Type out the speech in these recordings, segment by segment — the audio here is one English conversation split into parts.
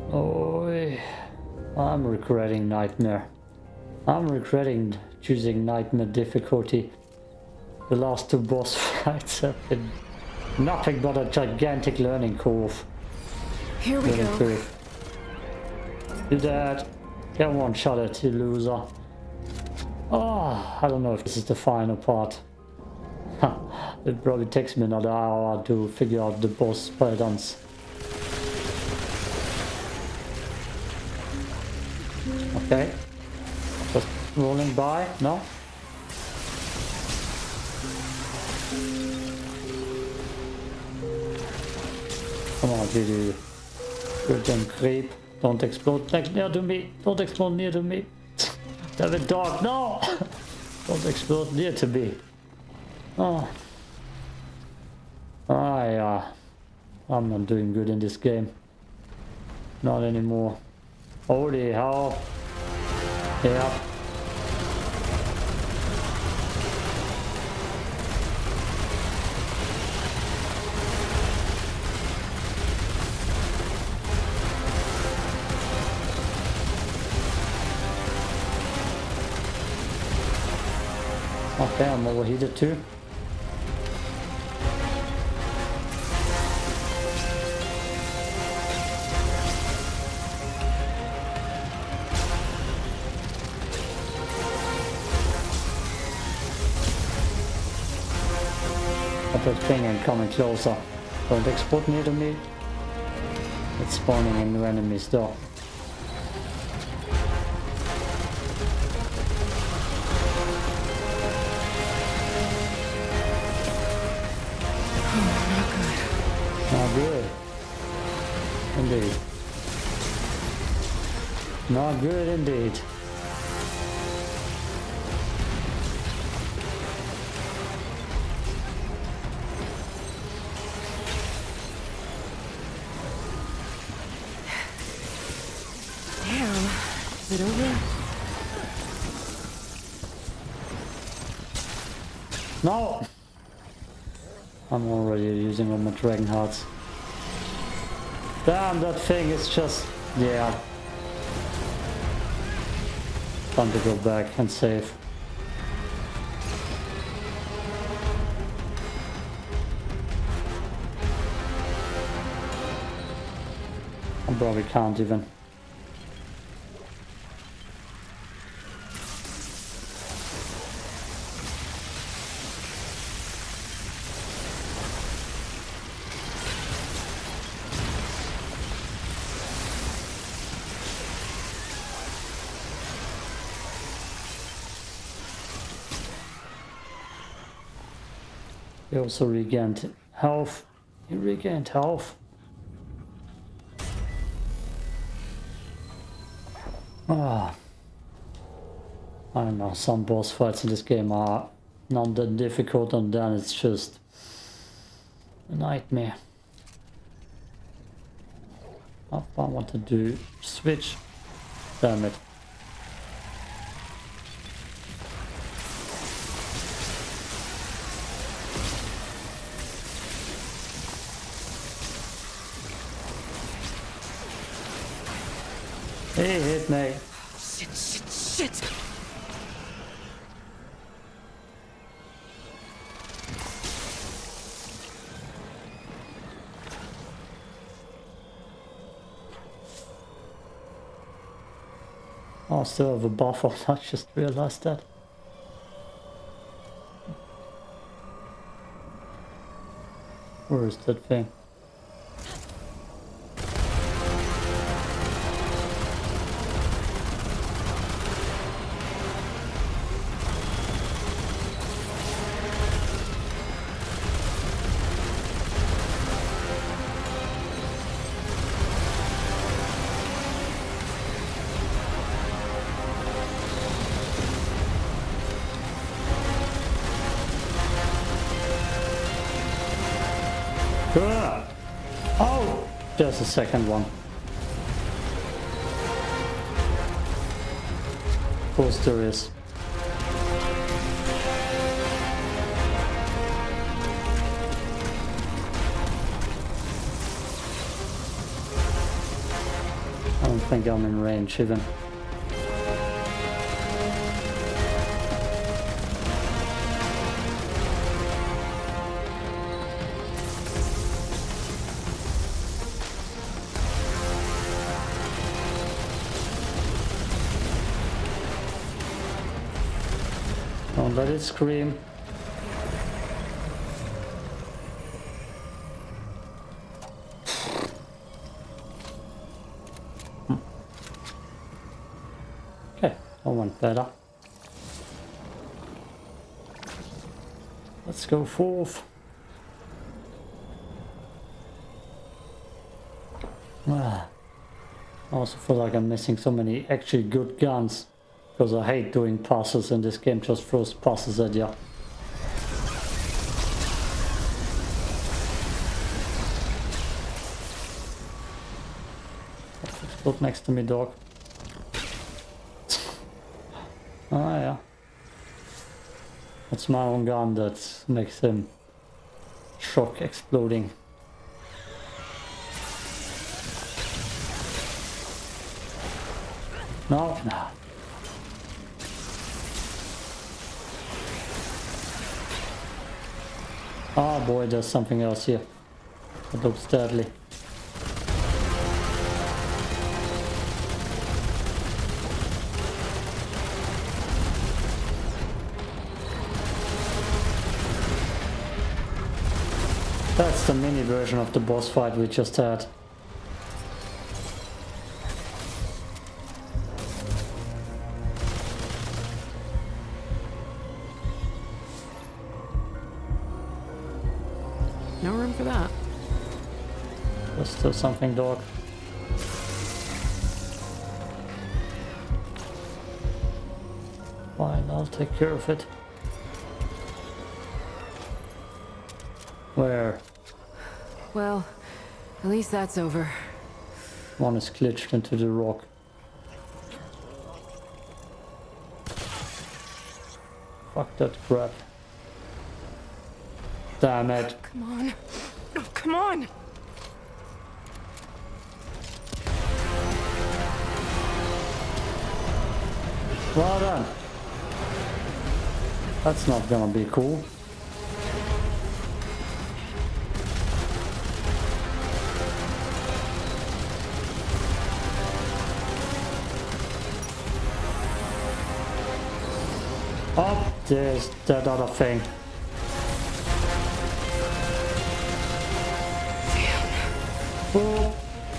Oh, I'm regretting Nightmare. I'm regretting choosing Nightmare difficulty. The last two boss fights have been nothing but a gigantic learning curve. Here we go. Curve. Do that. Get one shot at you, loser. Oh, I don't know if this is the final part. It probably takes me another hour to figure out the boss patterns. Okay. Just rolling by. No? Come on, Juli. Good damn creep. Don't explode near to me. Don't explode near to me. Damn it, dog. No! Don't explode near to me. Oh. Yeah. I'm not doing good in this game. Not anymore. Holy hell. Yeah. Okay, I'm overheated too. But that thing ain't coming closer. Don't explode near to me. It's spawning in new enemies though. Not good. Indeed. Not good indeed. Damn. Is it over? No! I'm already using all my dragon hearts. Damn, that thing is just... yeah. Time to go back and save. I probably can't even. He also regained health. He regained health. Ah. I don't know, some boss fights in this game are not that difficult, and then it's just a nightmare. I want to do switch. Damn it. He hit me. Shit. Oh, I still have a buffer. I just realized that. Where is that thing? Oh, there's a second one. Of course there is. don't think I'm in range even. Don't let it scream. Okay, that went better. Let's go forth. I also feel like I'm missing so many actually good guns. Because I hate doing passes and this game just throws passes at you. Explode next to me, dog. Ah, yeah. It's my own gun that makes him shock exploding. No, no. Oh boy, there's something else here. It looks deadly. That's the mini version of the boss fight we just had. No room for that. There's still something, dog. Fine, I'll take care of it. Where? Well, at least that's over. One is glitched into the rock. Fuck that crap. Damn it. Come on. Oh, come on. Well done. That's not gonna be cool. Oh, there's that other thing. Oh.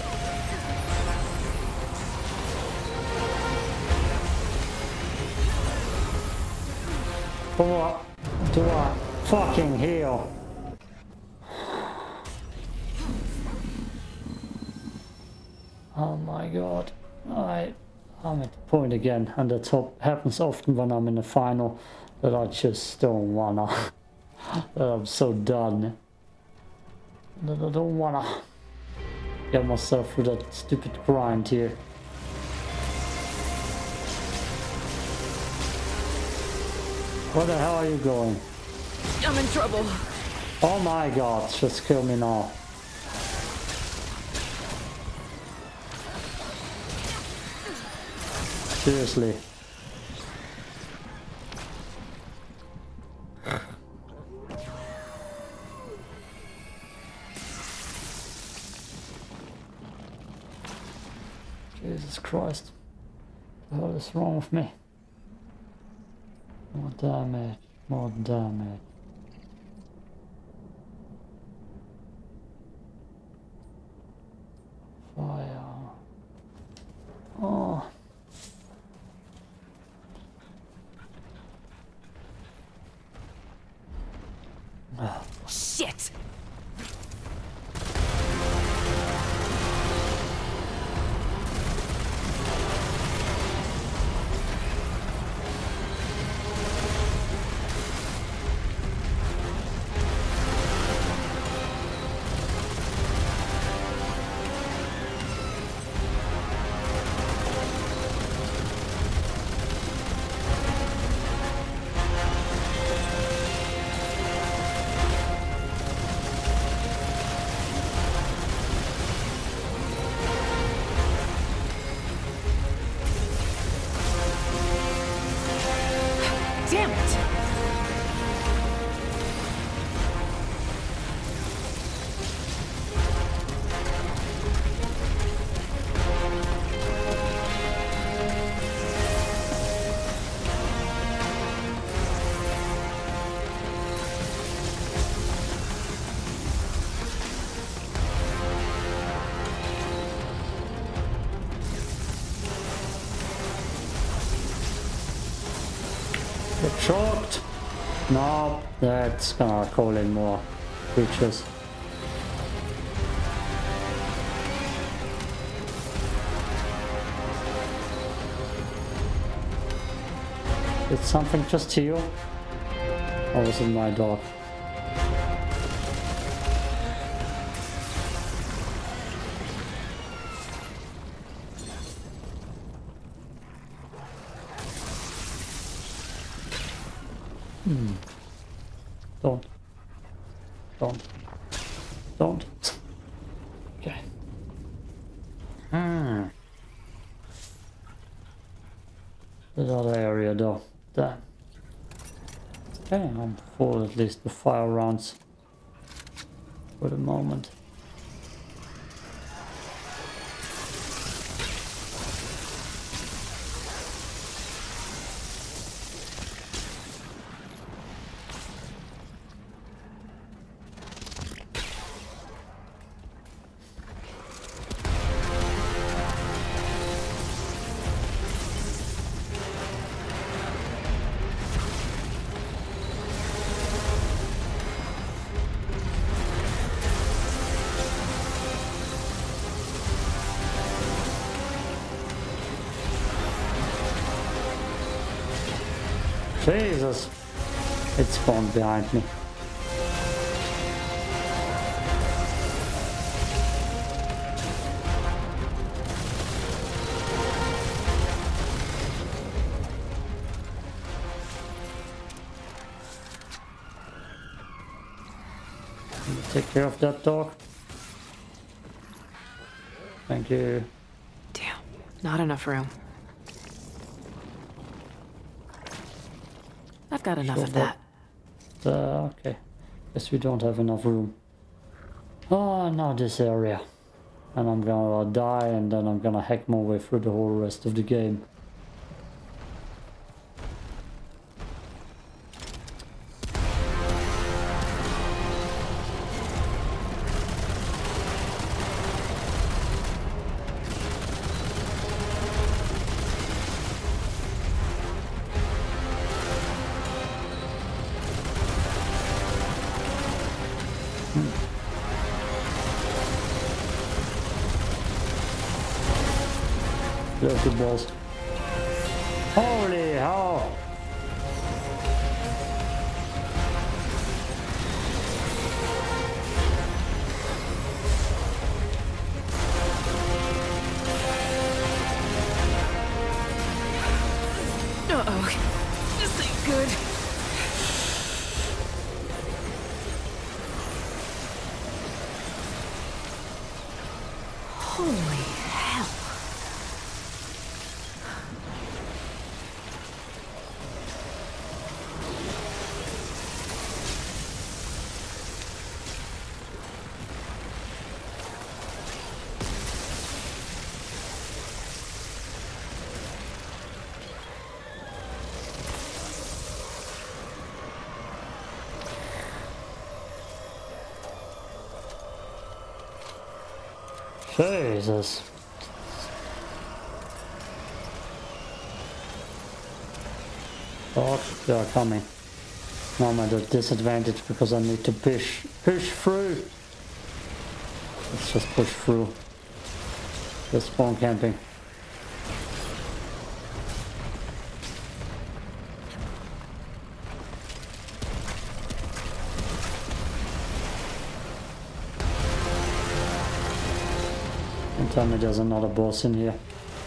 What do I fucking heal? Oh my god. I'm at the point again, and that happens often when I'm in the final, that I just don't wanna. That I'm so done. That I don't wanna get myself through that stupid grind here. Where the hell are you going? I'm in trouble. Oh my god, just kill me now. Seriously. Jesus Christ. What the hell is wrong with me? More damage, more damage. Fire. Oh. Shit. Shocked! No, that's gonna call in more creatures. Did something just heal? Or was it my dog? Don't. Okay. The other area though. Damn. Okay, I'm full at least with fire rounds for the moment. Jesus! It spawned behind me. Take care of that dog. Thank you. Damn, not enough room. I've got enough of that. Okay. Guess we don't have enough room. Oh, now this area. And I'm gonna die and then I'm gonna hack my way through the whole rest of the game. Dirty balls. Holy hell! Uh-oh. This ain't good. Holy hell. Jesus. Oh, they are coming. Now I'm at a disadvantage because I need to push through. Let's just push through. Just spawn camping. Don't tell me there's another boss in here.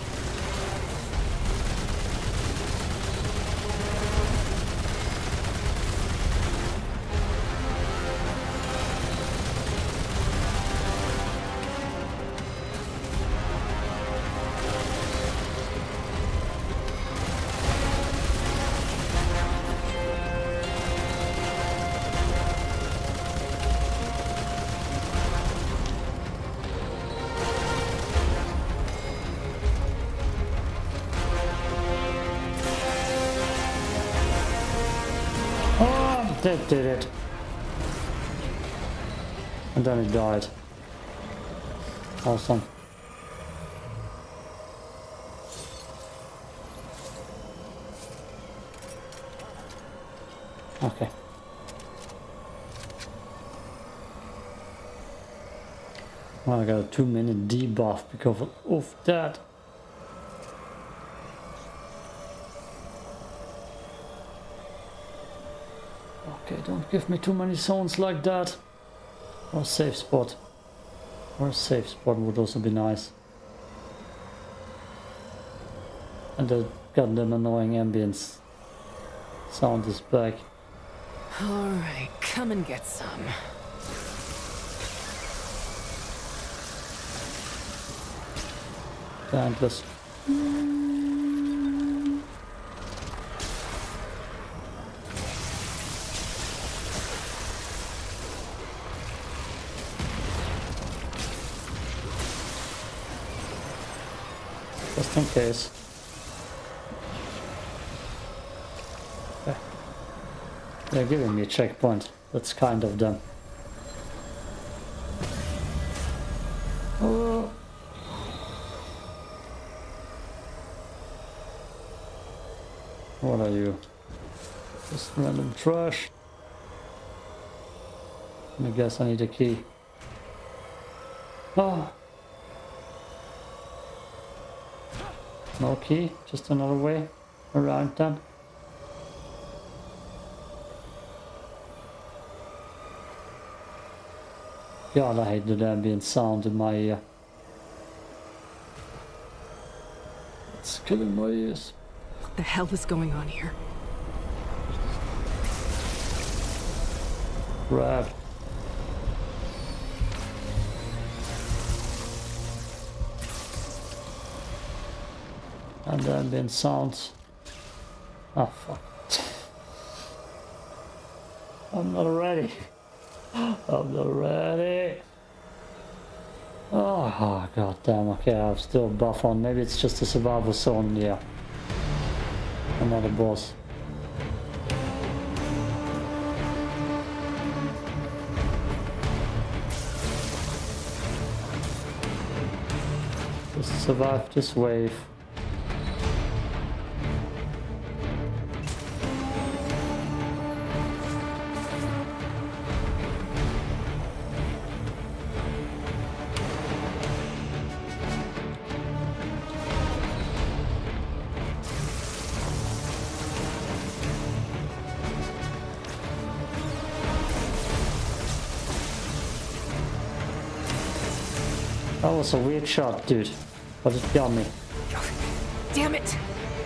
That did it. And then it died. Awesome. Okay. Well, I got a 2-minute debuff because of that. Okay, don't give me too many zones like that. Or a safe spot. Or a safe spot would also be nice. And the goddamn annoying ambience sound is back. Alright, come and get some. Endless. Just in case. Okay. They're giving me a checkpoint. That's kind of them. Oh. What are you? Just random trash. I guess I need a key. Oh. No key, just another way around then. God, I hate the ambient sound in my ear. It's killing my ears. What the hell is going on here? Rad. And the ambient sounds. Oh fuck. I'm not ready. I'm not ready. Oh god damn, okay, I have still buff on. Maybe it's just a survival zone, yeah. Another boss. Just survive this wave. That was a weird shot, dude. But it got me. Damn it!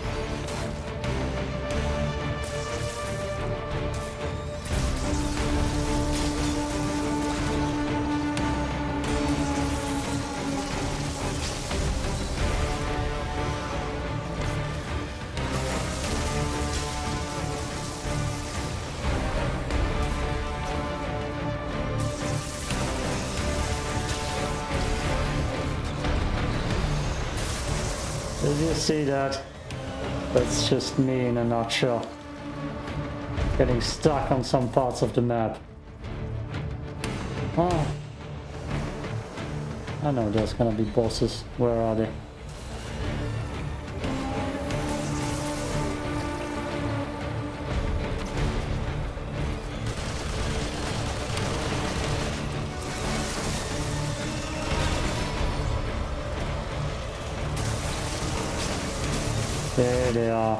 Did you see that? That's just me in a nutshell. Getting stuck on some parts of the map. Oh. I know there's gonna be bosses. Where are they? There they are.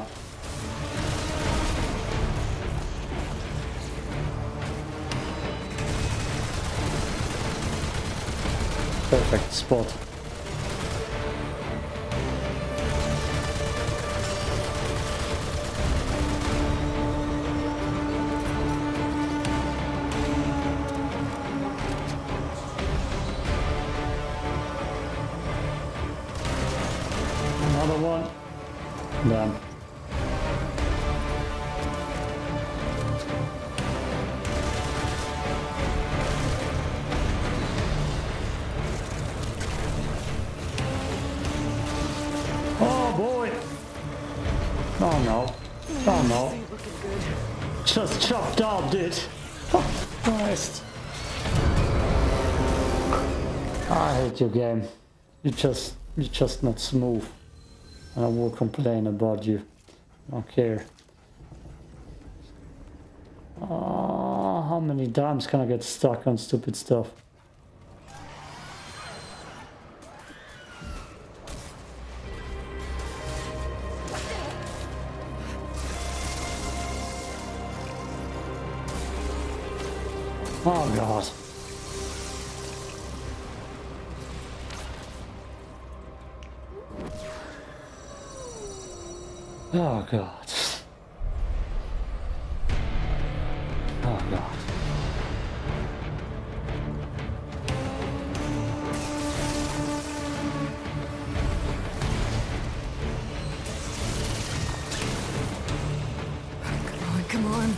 Perfect spot. Another one. Done. Oh boy! Oh no. Oh no. Just chopped out, dude. Oh, Christ. I hate your game. You're just not smooth. And I will complain about you. I don't care. How many times can I get stuck on stupid stuff? Oh god. Oh god. Oh god. Come on, come on.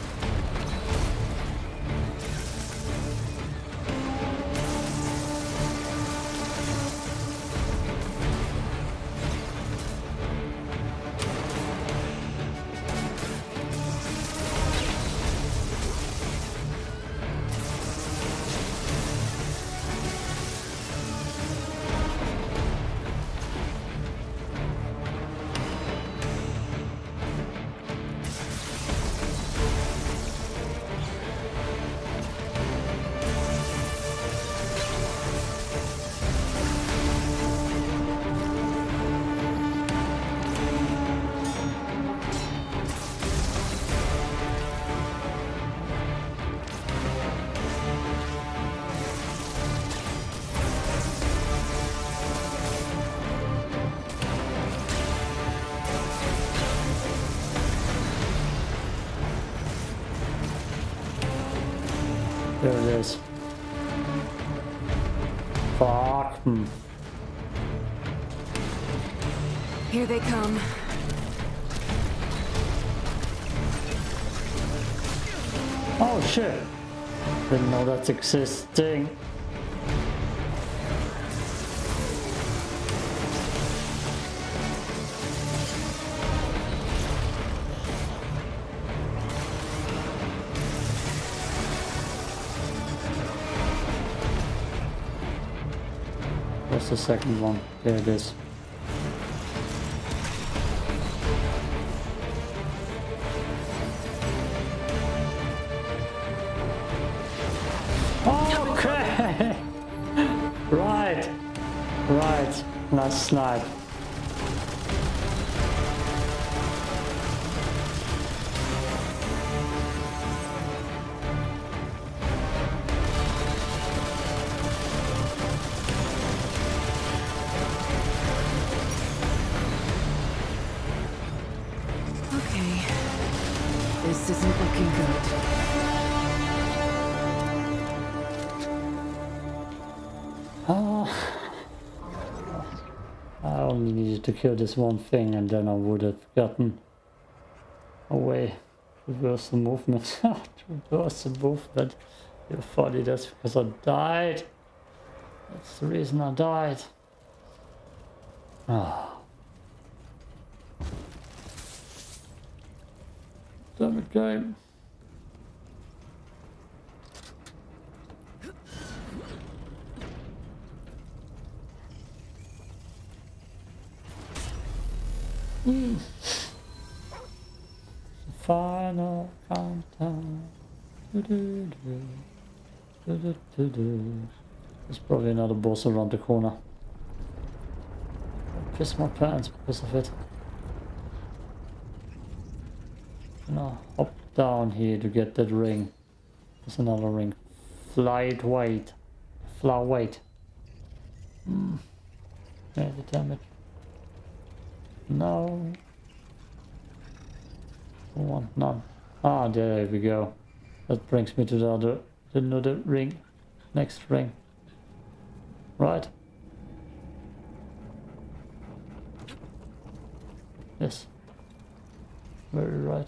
There it is. Fuck. Here they come. Oh shit. Didn't know that's existing. What's the second one? There it is. Okay. Right. Right. Nice snipe. This isn't looking good. I only needed to kill this one thing and then I would have gotten away. Reverse the movement. Reverse the movement. You're funny, that's because I died. That's the reason I died. Ah. Damn it, game. Final countdown. There's probably another boss around the corner. I piss my pants because of it. Now hop down here to get that ring. There's another ring. Flight weight. Fly weight. Yeah, damn it. No. I want none. Ah, there we go. That brings me to the another ring. Next ring. Right? Yes. Very right.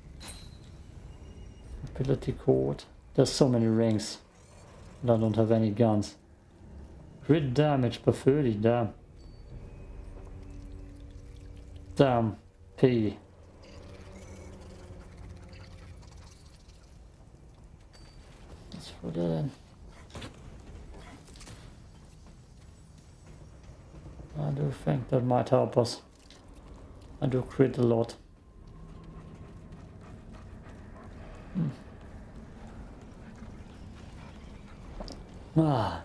Ability cord. There's so many rings. And I don't have any guns. Crit damage per 30, damn. Damn. P. Let's put that in. I do think that might help us. I do crit a lot. Ah.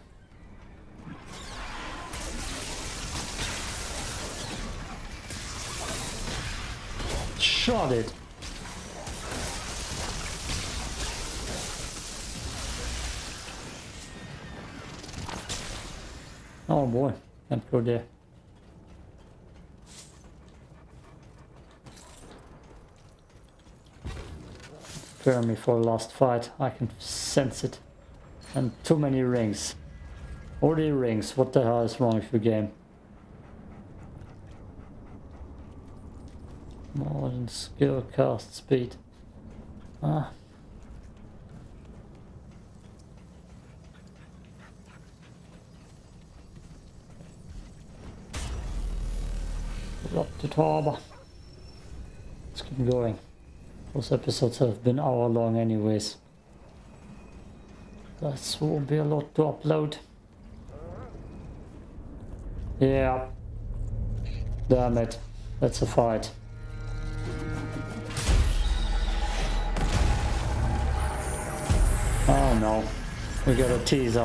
Shot it. Oh boy, can't go there. Prepare me for a last fight. I can sense it. And too many rings. 40 rings. What the hell is wrong with the game? More than skill, cast speed. Ah. Up to harbor. Let's keep going. Those episodes have been hour long anyways. That will be a lot to upload. Yeah. Damn it. That's a fight. Oh no. We got a teaser.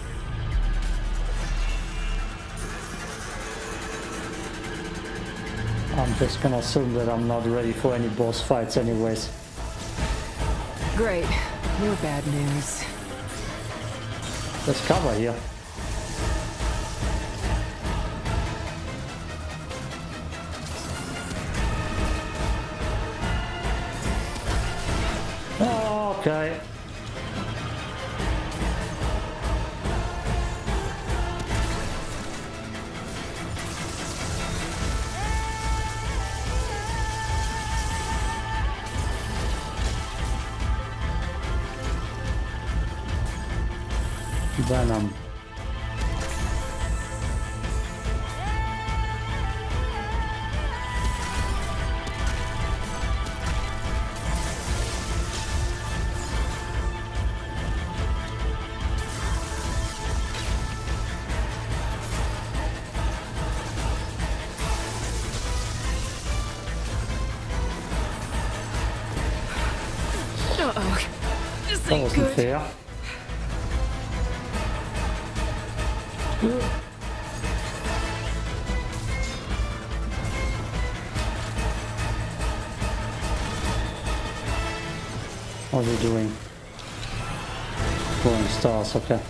I'm just gonna assume that I'm not ready for any boss fights anyways. Great. More bad news. Let's cover here. Oh, okay. Venom. Uh-oh. This That ain't wasn't good. fair. What are you doing? Throwing stars, okay.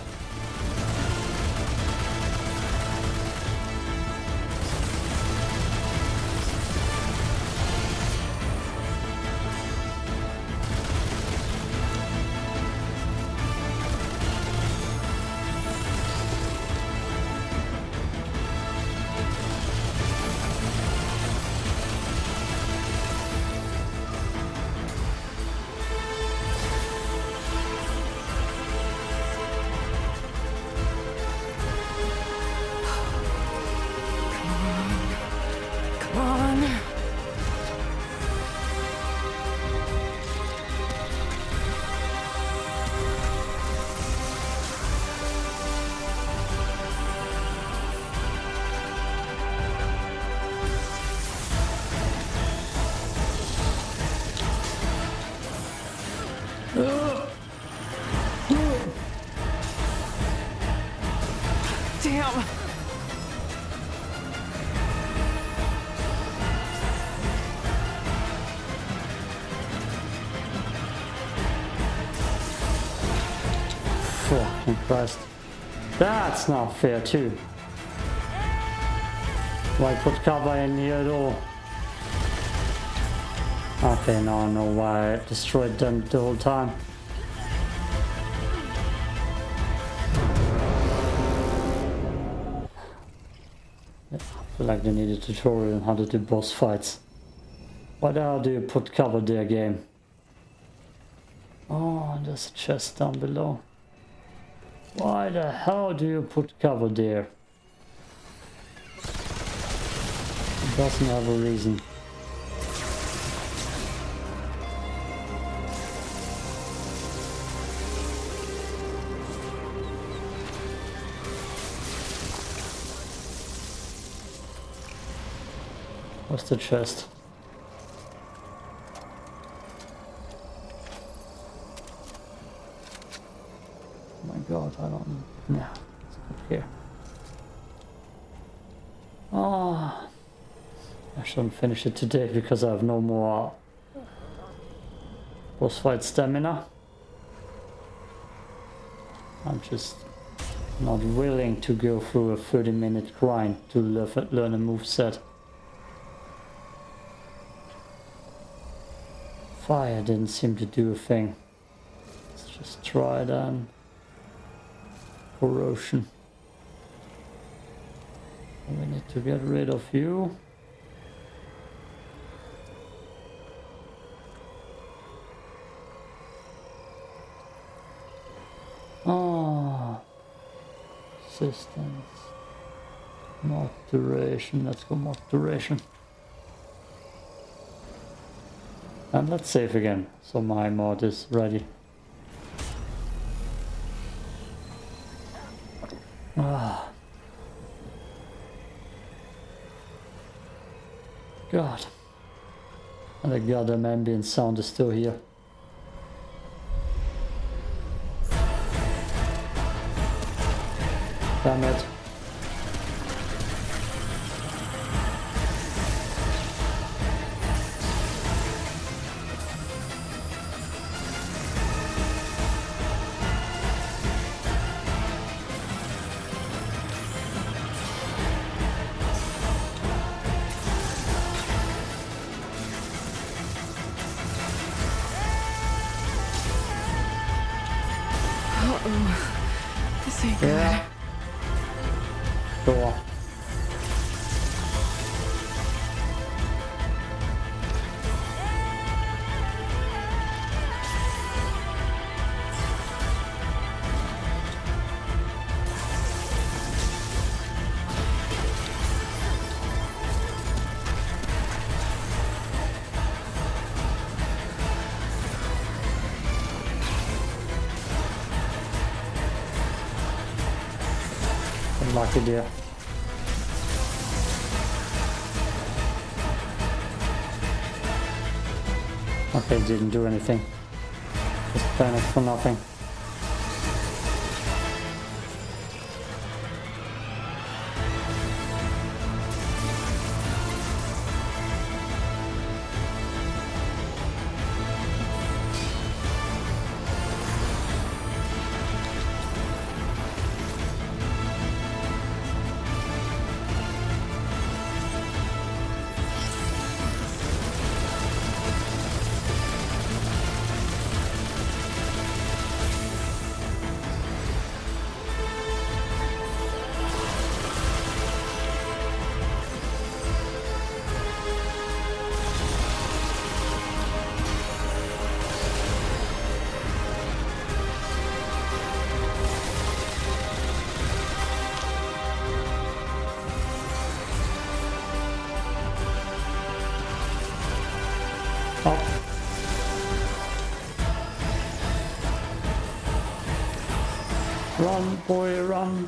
Come on. Damn. Fucking Christ. That's not fair too. Why put cover in here at all? Okay, now I know why I destroyed them the whole time. I feel like they need a tutorial on how to do boss fights. Why the hell do you put cover there, game? Oh, there's a chest down below. Why the hell do you put cover there? It doesn't have a reason. What's the chest? Oh my god, I don't know. No, it's not here. Oh, I shouldn't finish it today because I have no more boss fight stamina. I'm just not willing to go through a 30-minute grind to learn a moveset. Fire didn't seem to do a thing. Let's just try then. Corrosion. We need to get rid of you. Oh, resistance. Mod duration. Let's go mod duration. And let's save again, so my mod is ready. Ah. God. And the goddamn ambient sound is still here. Damn it. This ain't good. Door. Lucky dear. Okay, didn't do anything. Just panic for nothing. Run, boy, run.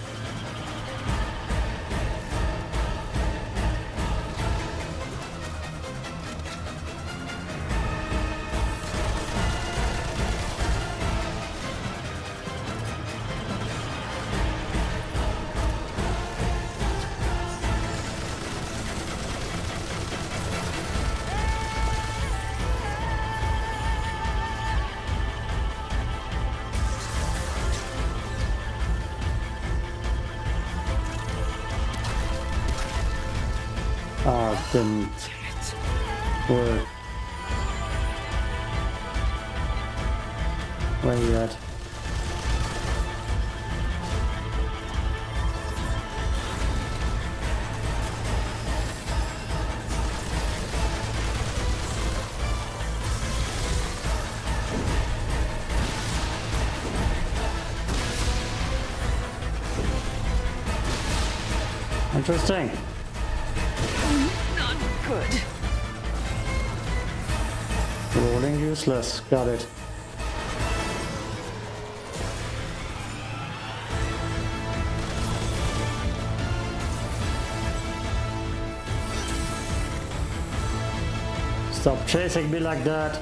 Didn't work. Where are you at? Interesting. Good. Rolling useless. Got it. Stop chasing me like that.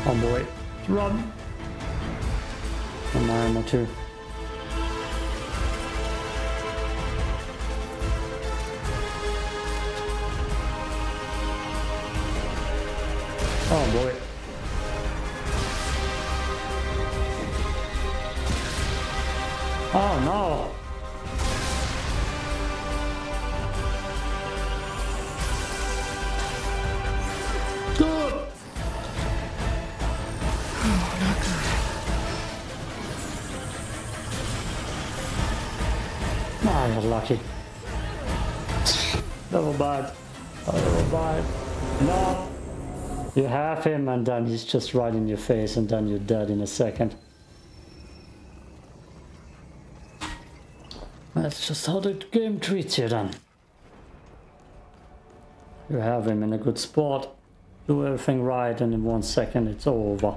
Oh boy, run! And my ammo too. Oh boy. Oh no! Good! Oh, not good. Ah, I got lucky. Never mind. Never mind. No! You have him and then he's just right in your face and then you're dead in a second. That's just how the game treats you then. You have him in a good spot, do everything right, and in 1 second it's over.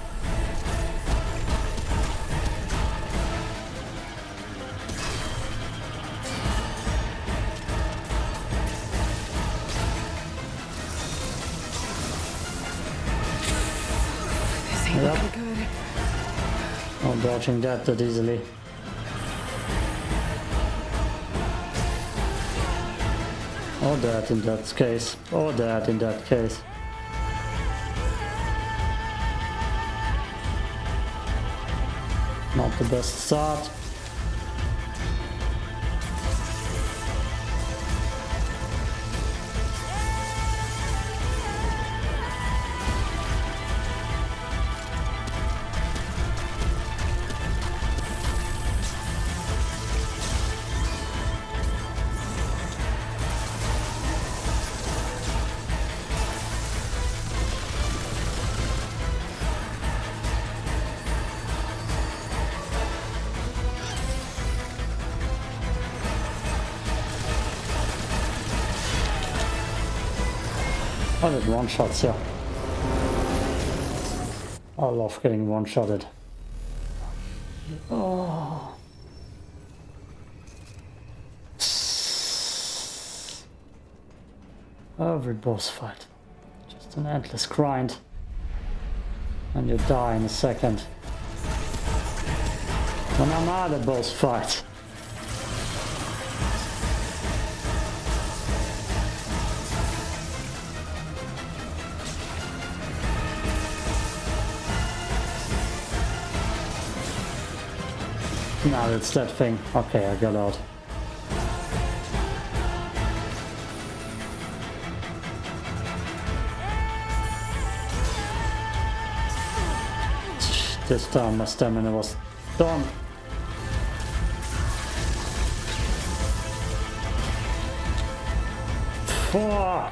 This ain't looking good. Not dodging that easily. Or that in that case. Or that in that case. Not the best start. I did one-shots here. I love getting one-shotted. Oh. Every boss fight. Just an endless grind. And you die in a second. When I'm at a boss fight. No, it's that thing. Okay, I got out. This time my stamina was done. Fuck!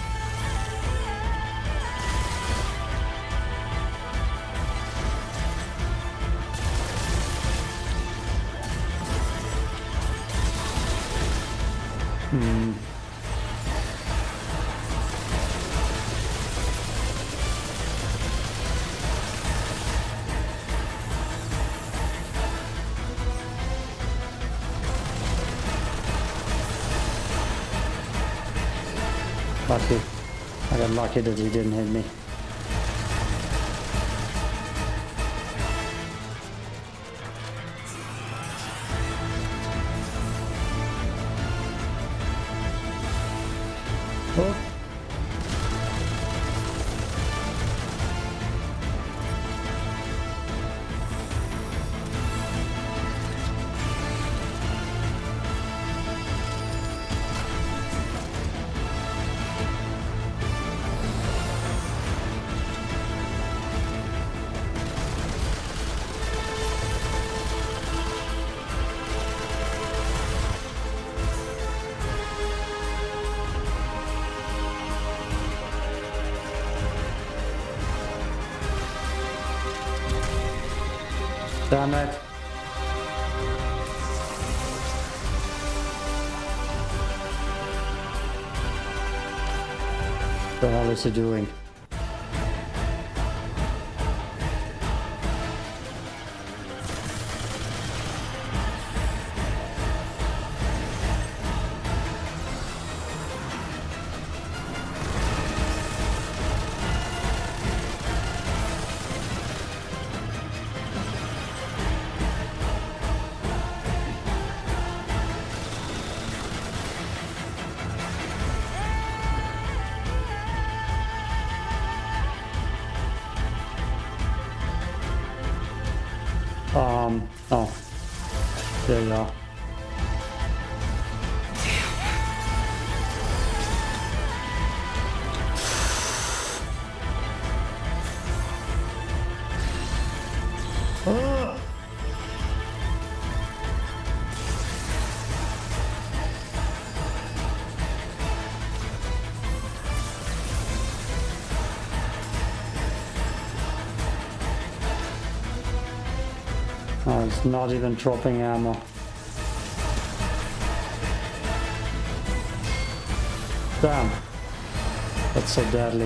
Lucky. I got lucky that he didn't hit me. Oh. Damn it. What the hell is he doing? Oh, there you are. Oh. Oh, it's not even dropping ammo. Damn. That's so deadly.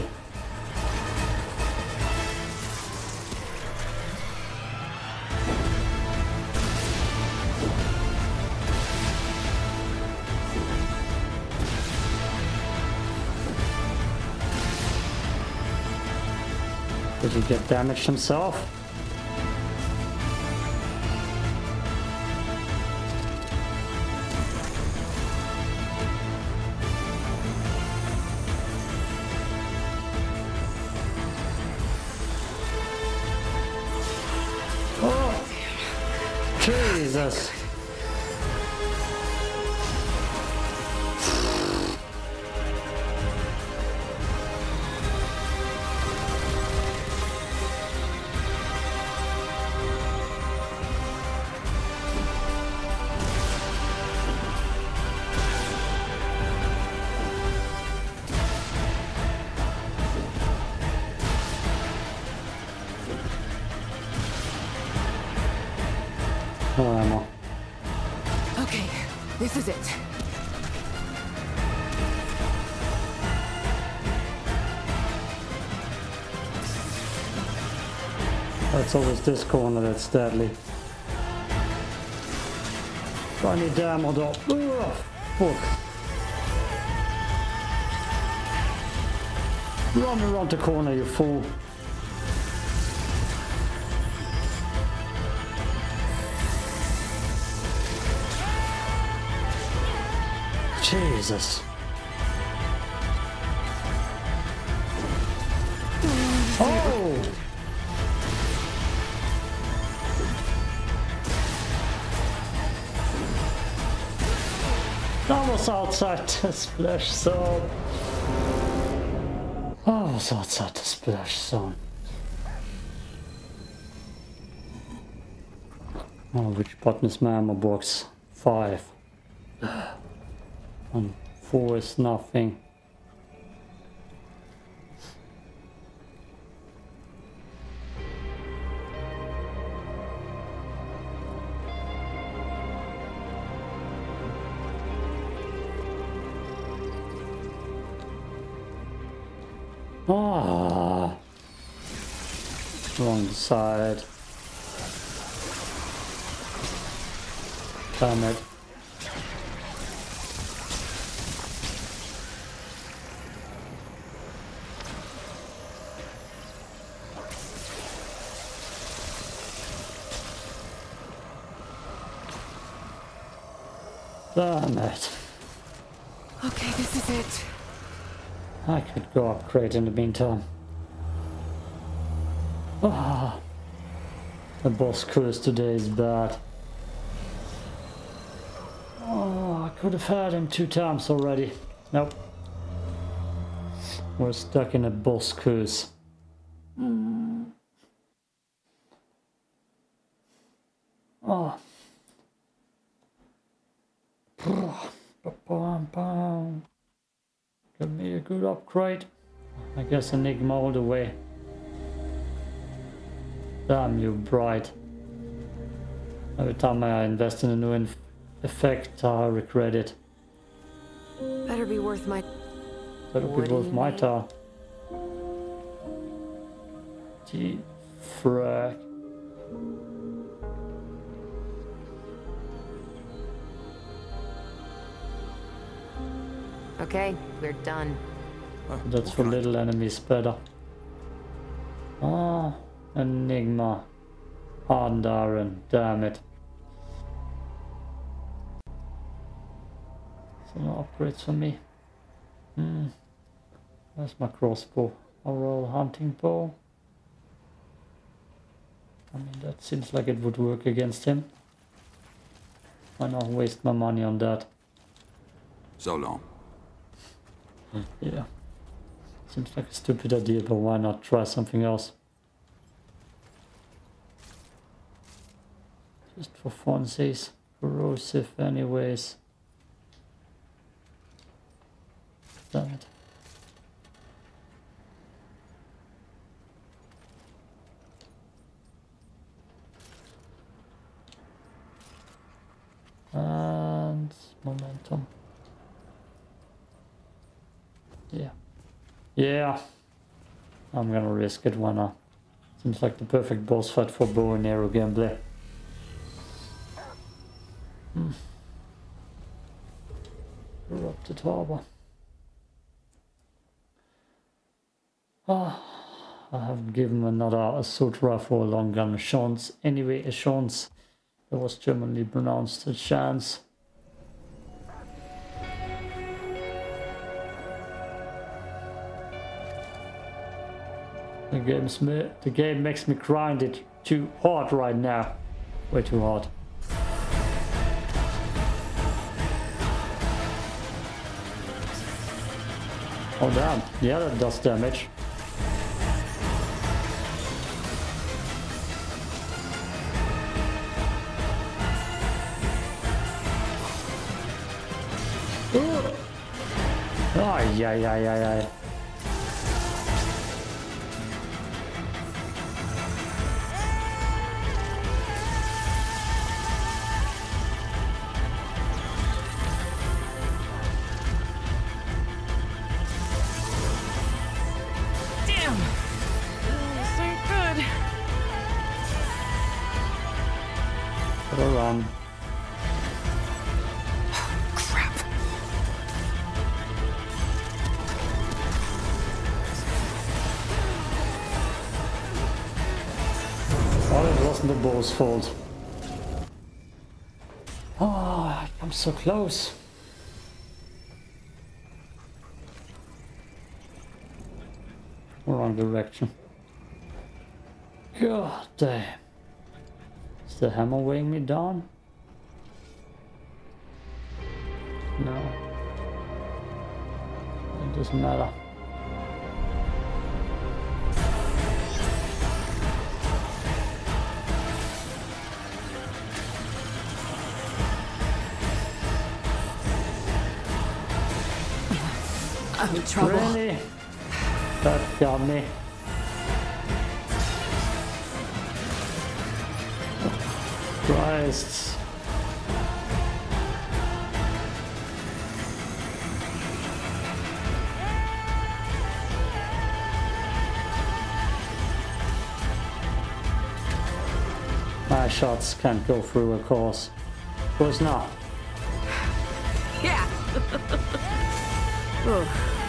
Did he get damaged himself? Jesus. No ammo. Okay, this is it. It's always this corner that's deadly. I need ammo though. Ugh, fuck. Run around the corner, you fool. Jesus. Oh! That was outside the splash zone. I was outside the splash zone. Oh, which button is my ammo box? 5. And 4 is nothing. Ah, wrong side. Damn it. Damn it. Okay, this is it. I could go upgrade in the meantime. Ah, the boss curse today is bad. Oh, I could have had him 2 times already. Nope. We're stuck in a boss curse. Oh. Give me a good upgrade. I guess Enigma all the way. Damn you, Bright. Every time I invest in a new effect, I regret it. Better be worth my... Better be worth my time. Gee, frack. Okay, we're done. That's for little enemies better. Ah, Enigma. Pandaren, damn it. So no upgrades for me. Where's my crossbow? Overall hunting bow. I mean, that seems like it would work against him. Why not waste my money on that? So long. Yeah. Seems like a stupid idea, but why not try something else? Just for funsies. Corrosive anyways. Damn it. And momentum. Yeah. Yeah. I'm gonna risk it, why not? Seems like the perfect boss fight for bow and arrow gameplay. Corrupted harbor. I haven't given another assault rifle or long gun a chance. Anyway, a chance. That was Germanly pronounced a chance. The game makes me grind it too hard right now. Way too hard. Oh damn, yeah, that does damage. Ay, ay, ay, ay, ay. Damn! This ain't good. Put her on. Crap. Oh, it wasn't the bow's fault. Oh, I'm so close. Wrong direction. God damn. Is the hammer weighing me down? No. It doesn't matter. I'm in trouble. Really? That got me. Christ. My shots can't go through, of course. Of course not. Yeah. Ugh.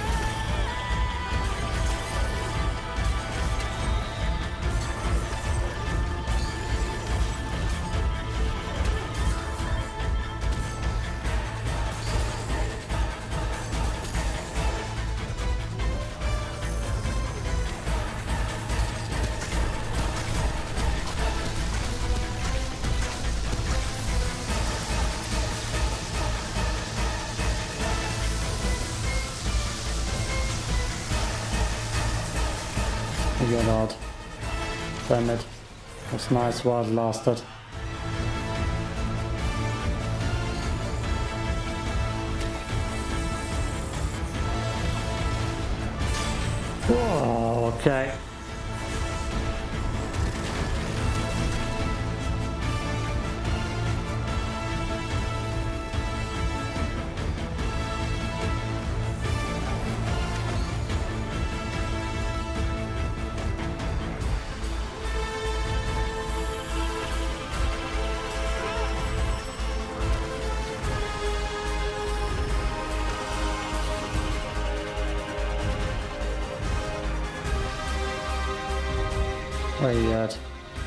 I got out. Damn it. That's nice while it lasted. Whoa, okay. Where you at?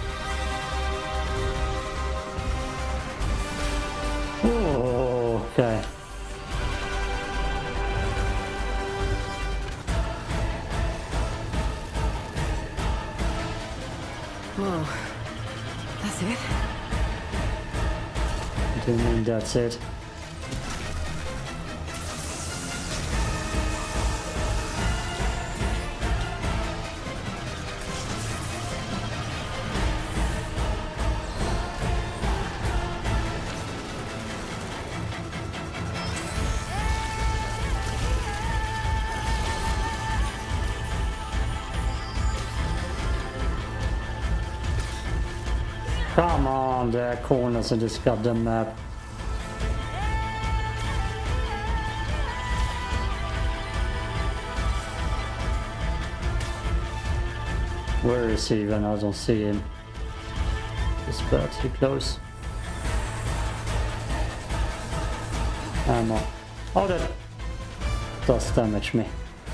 Oh, okay. Whoa. That's it? Do you mean that's it? Come on, there are corners in this goddamn map. Where is he when I don't see him? This bird's too close. Ammo. Oh, that does damage me.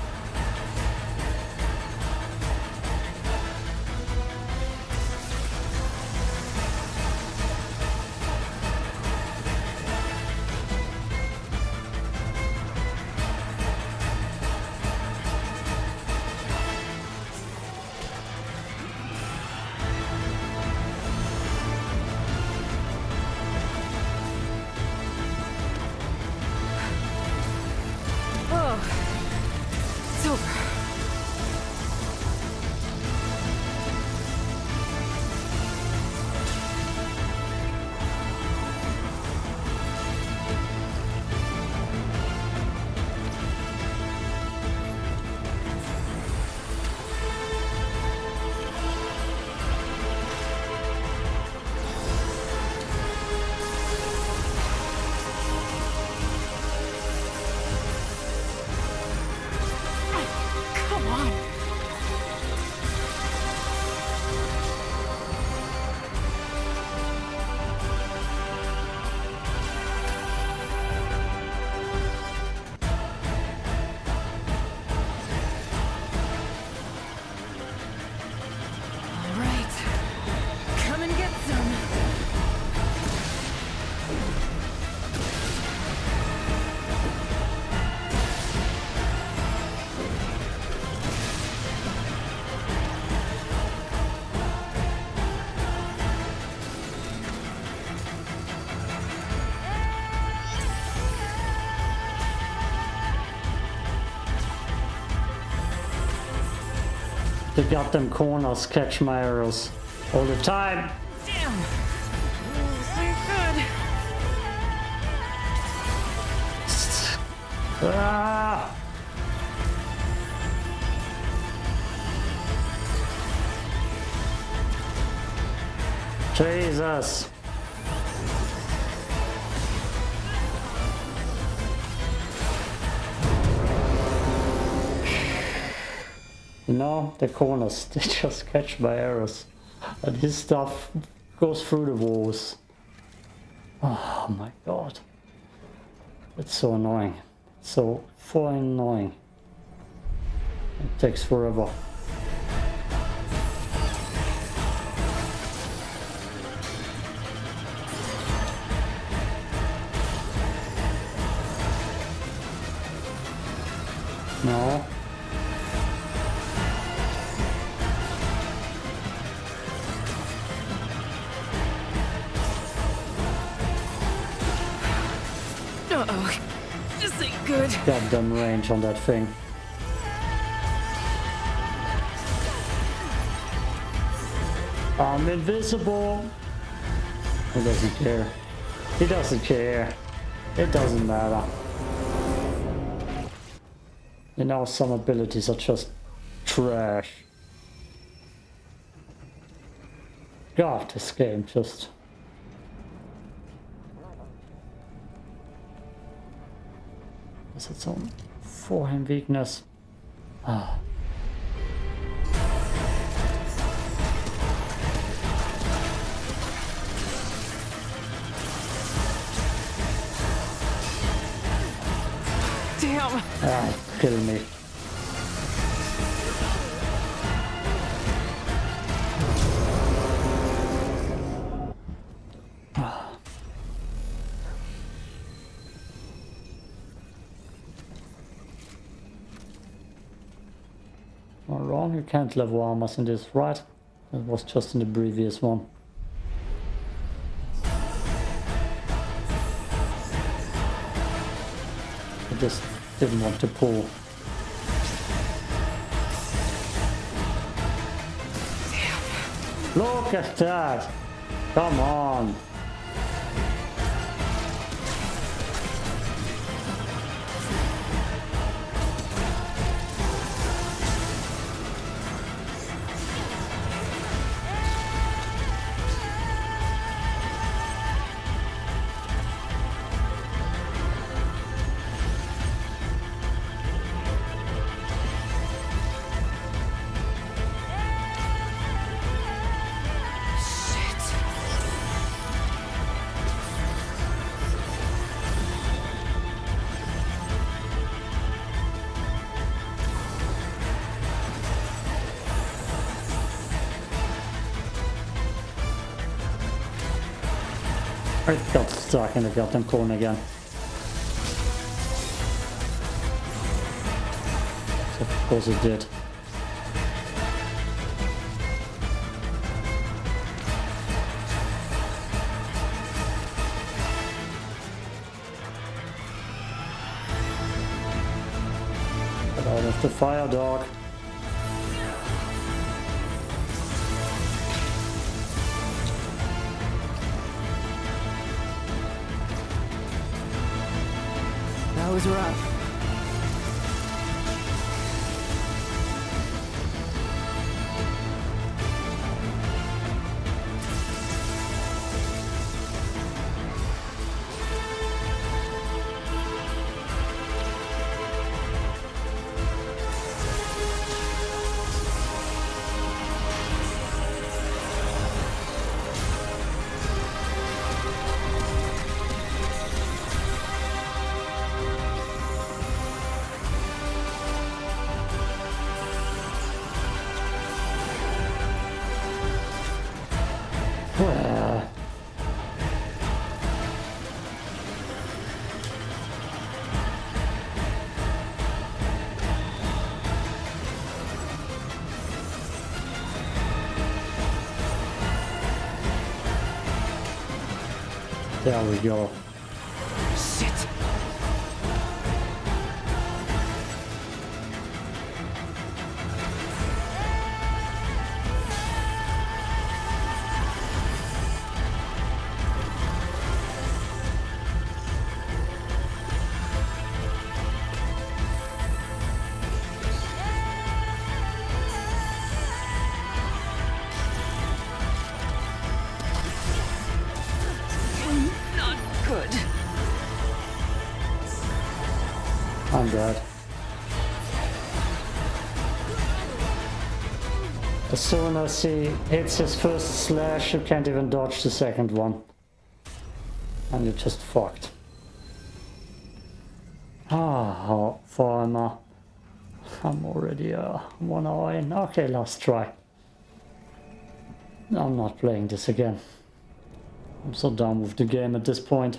The goddamn corners catch my arrows all the time. Damn! Oh, so good. Ah! Jesus! You know, the corners, they just catch my arrows. And this stuff goes through the walls. Oh my god. It's so annoying. So fucking annoying. It takes forever. No. Uh-oh. This ain't good. Goddamn range on that thing. I'm invisible. He doesn't care. He doesn't care. It doesn't matter. You know, some abilities are just trash. God, this game just... has its own foreign weakness. Ah. Damn! Ah, kill me. Wrong, you can't level armors in this, right? It was just in the previous one. just didn't want to pull. Look at that! Come on! I got stuck in the goddamn corner again. So of course it did. Get out of the fire, dog. That was rough. There we go. Shit. I'm dead. As soon as he hits his first slash, you can't even dodge the second one. And you're just fucked. Ah, farmer. I'm already 1 hour in. Okay, last try. I'm not playing this again. I'm so done with the game at this point.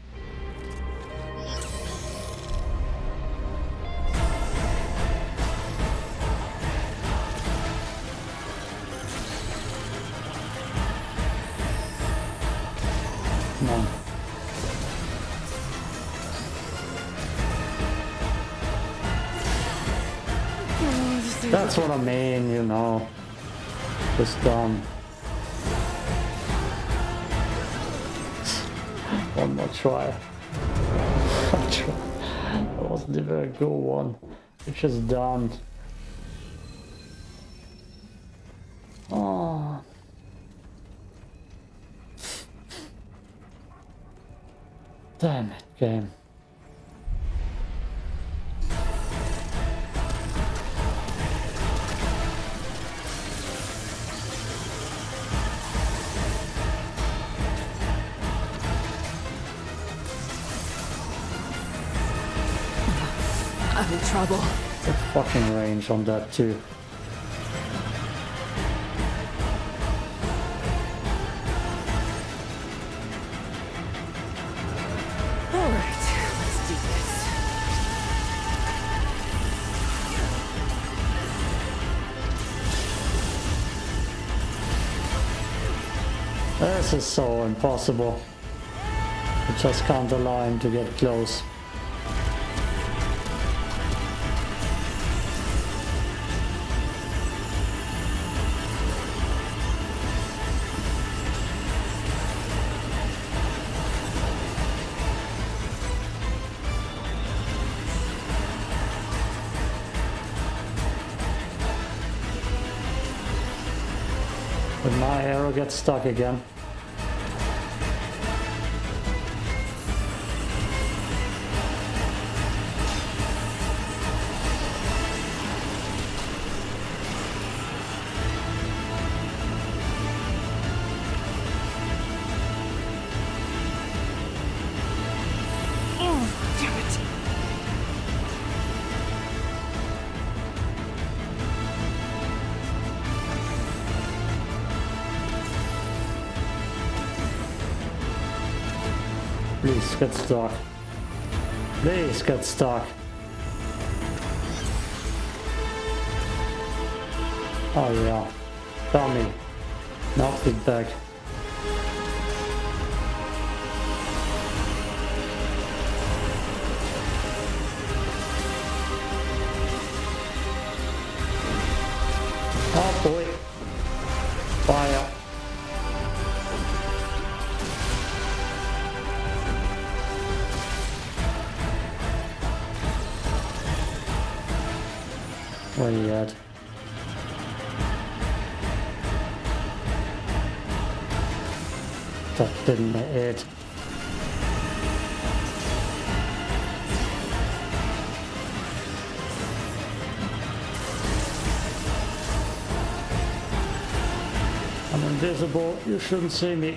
That's what I mean, you know. Just one more try. That wasn't even a good one. It's just done. Oh. Damn it, game. I'm in trouble. The fucking range on that too. Alright, let's do this. This is so impossible. You just can't allow him to get close. But my arrow gets stuck again. Please get stuck. Please get stuck. Oh yeah. Dummy. Knocked it back. Oh boy. Fire. Where are you at? That didn't hit. I'm invisible, you shouldn't see me.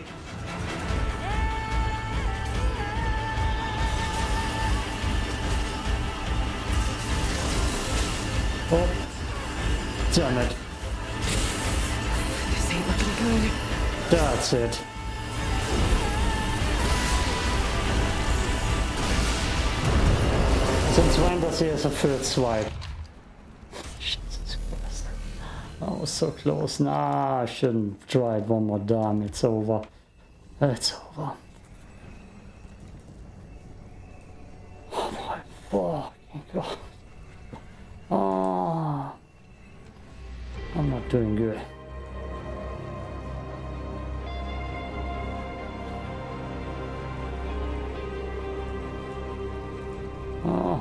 Oh, damn it. This ain't looking good. That's it. Since when does he have a third swipe? Jesus Christ. I was so close. Nah, I shouldn't try it one more time. It's over. It's over. Oh my fucking god. Oh, I'm not doing good. Oh.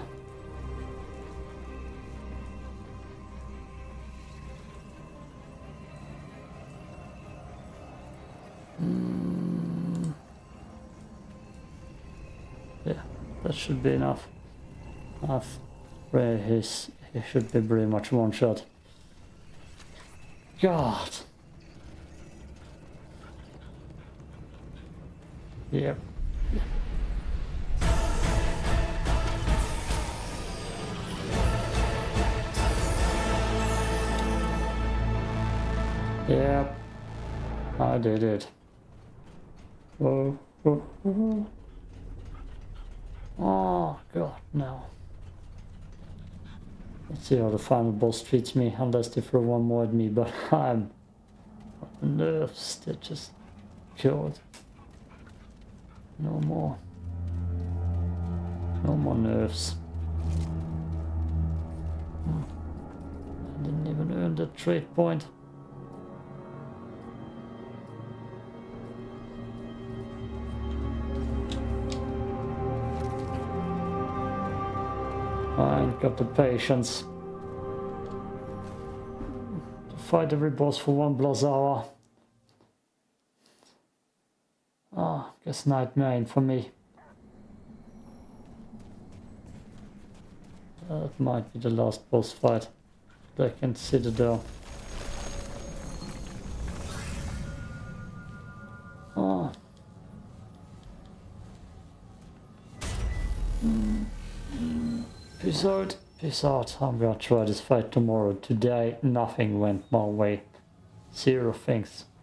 Yeah, that should be enough. He should be pretty much one shot. God. Yep. Yep. I did it. Oh, oh, oh. Oh God, no. Let's see how the final boss treats me, unless they throw one more at me, but I'm on nerves, they're just killed. No more. No more nerves. I didn't even earn the trade point. I ain't got the patience to fight every boss for 1+ hour. Ah, guess nightmare ain't for me. That might be the last boss fight. Back in Citadel. Oh. Peace out. Peace out. I'm gonna try this fight tomorrow. Today, nothing went my way. Zero things.